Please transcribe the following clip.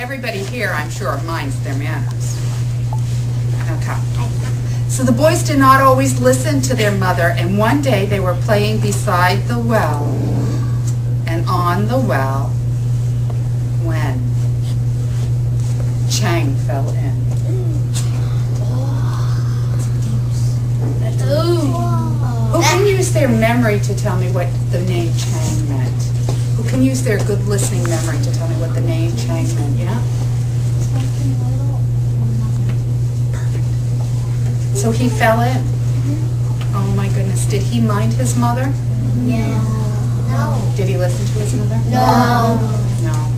Everybody here, I'm sure, minds their manners. Okay. So the boys did not always listen to their mother, and one day they were playing beside the well, and on the well, when Chang fell in. Who can use their memory to tell me what the name Chang meant? Who can use their good listening memory to tell me what the name Chang meant? Yeah? Perfect. So he fell in. Oh my goodness. Did he mind his mother? Yeah. No. Did he listen to his mother? No. No.